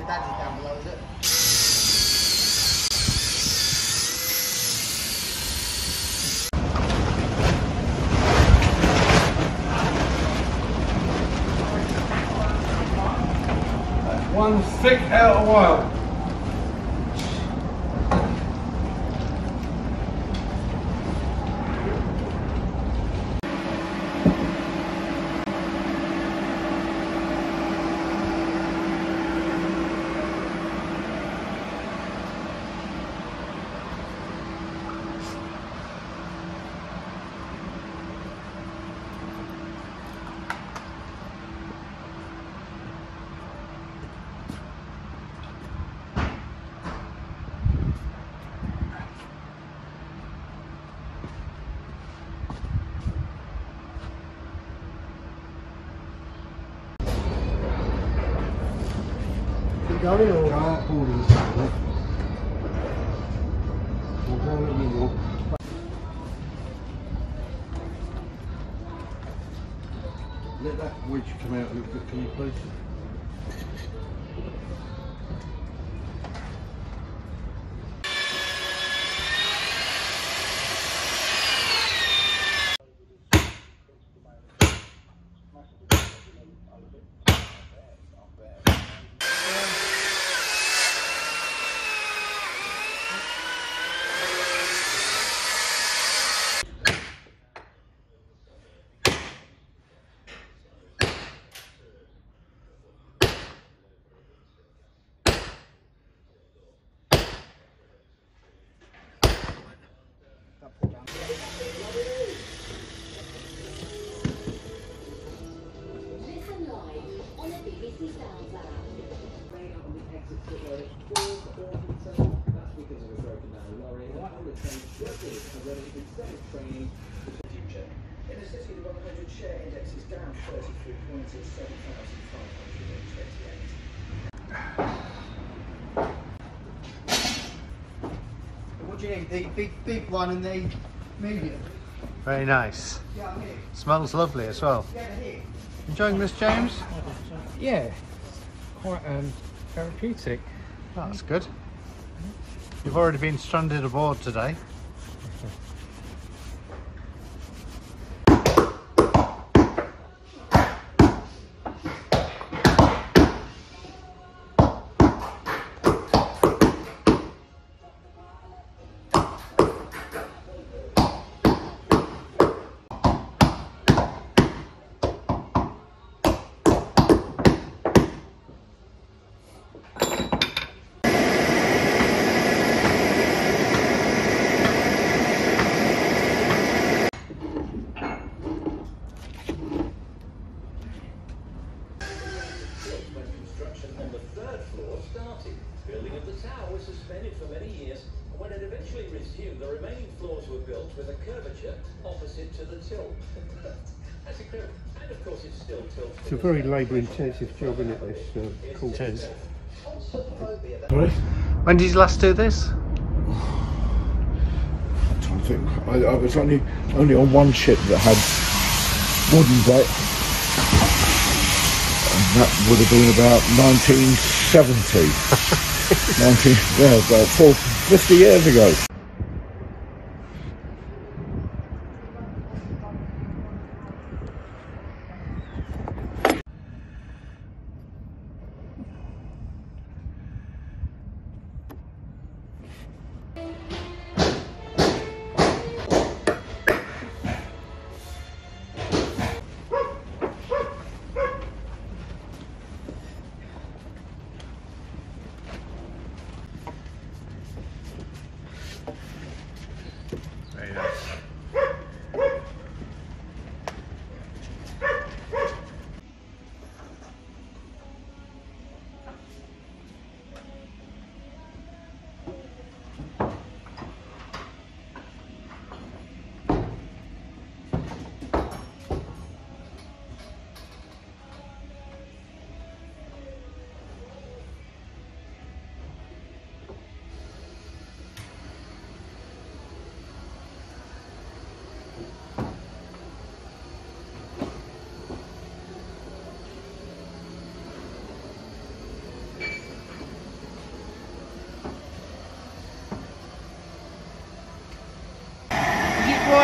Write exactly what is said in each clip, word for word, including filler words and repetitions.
daddy's down below, is it? One thick outer wire. Going or Can't pull this out. We'll go in the middle. Let that wedge come out a little bit, can you please? What do you need? The big, big one and the medium. Very nice. Yeah, I'm here. Smells lovely as well. Yeah, here. Enjoying this, James? Yeah, quite um, therapeutic. Oh, that's good. You've already been stranded aboard today. With a curvature opposite to the tilt. That's incredible. And of course it's still tilted. It's a very labour intensive job, isn't it, this uh, course? It is. Sorry? When did you last do this? I'm trying to think. I, I was only only on one ship that had wooden deck, and that would have been about nineteen seventy. nineteen, yeah, about four, fifty years ago. Very nice.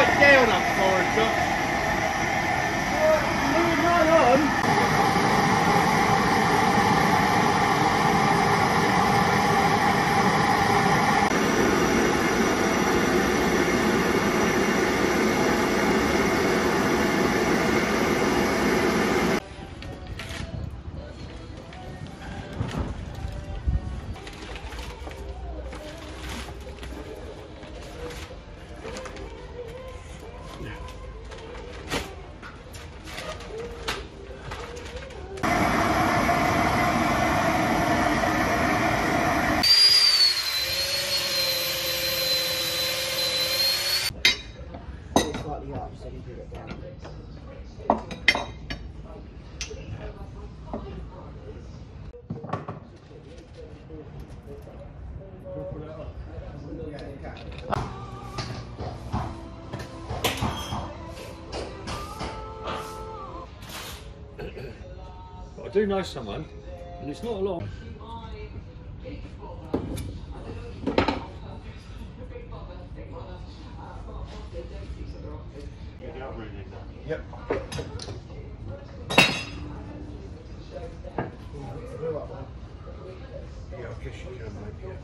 right down up for us, Doc. Moving right on. Slightly up, so you do it down. But I do know someone, and it's not a lot. Yep. Yeah, I guess you can, mate, yeah.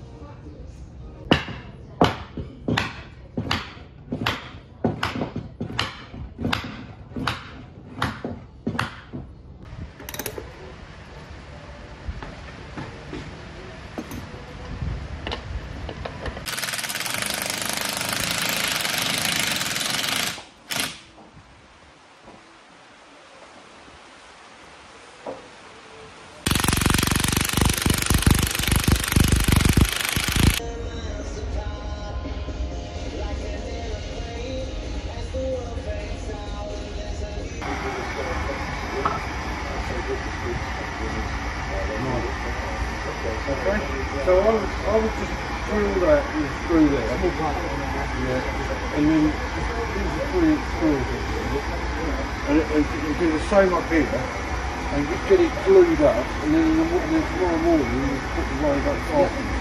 Okay, so I would, I would just drill that and screw there. Yeah, and then these are three inch screws. And, it, and you do the same up here, and just get it glued up, and then, in the, and then tomorrow morning you put the road up fastened.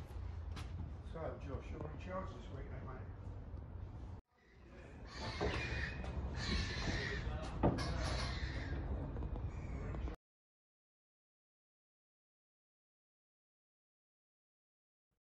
So, Josh, you're in charge this week, eh, mate?